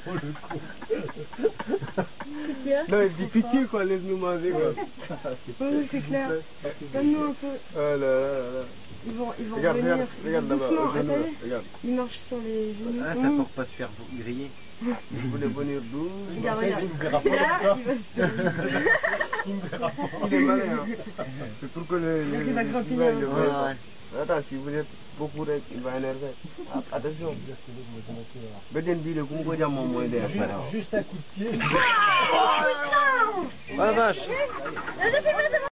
Non, il dit pitié quoi, laisse-nous manger quoi. Oui, c'est clair. Donne-nous un peu. Oh là là là. Ils vont Regarde, venir. regarde là-bas, Doucement, au genou, là, attendez. regarde. Ils marchent sur les genoux. Ah, ça pour pas se faire griller. Vous voulez venir d'où? Regarde, regarde. Il me verra pas Là, comme il va se... Il me verra pas. Il est malin, hein. C'est pour que le... Il va grappiner un peu. Ouais. Attends, si vous êtes beaucoup, il va énerver. Attention. Bédine Bile, comment vous dire mon moins d'air? Juste un coup de pied. Oh, putain! Oh la vache.